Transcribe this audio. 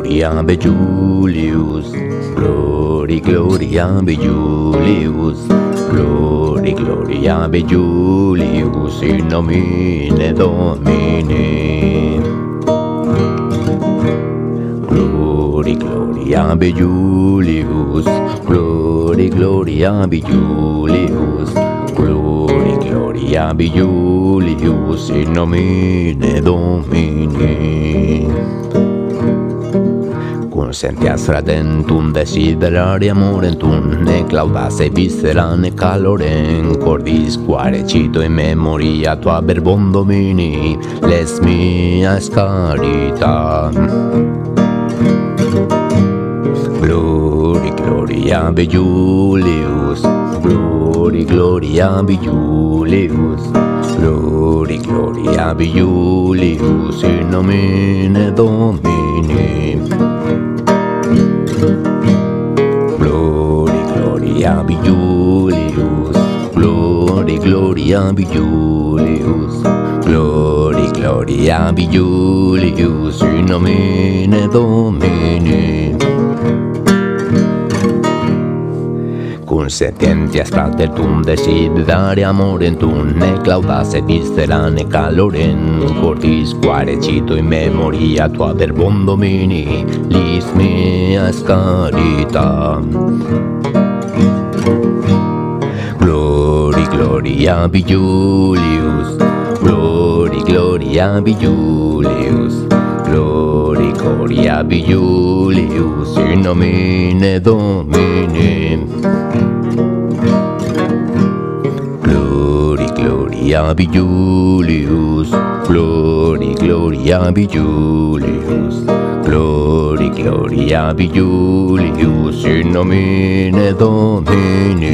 gloria be Julius, glory, gloria be Julius, glory, gloria be Julius, in nomine Domini. Glory, gloria be Julius, glory, gloria be Julius, glory, gloria be Julius, in nomine Domini. Consentias fradentum desiderare amorentum, ne claudase viscera ne calorem cordis, quare cito in memoria tua verbum Domini, les mias caritas. Glory, gloria be Julius, glory, gloria be Julius, glory, gloria be Julius, in nomine Domini. Glory, gloria be Julius, glory, gloria be Julius, glory, gloria be Julius, in nomine Domini. Consentientias fratertum desiderare amorentum, ne claudase viscera ne calorem cordis, quare cito in memoria tua verbum Domini, lis meas caritas. Glory, gloria be Julius, glory, gloria be Julius, glory, gloria be Julius, in nomine Domini. Glory, gloria be Julius, glory, gloria be Julius, glory, gloria be Julius, in nomine Domini.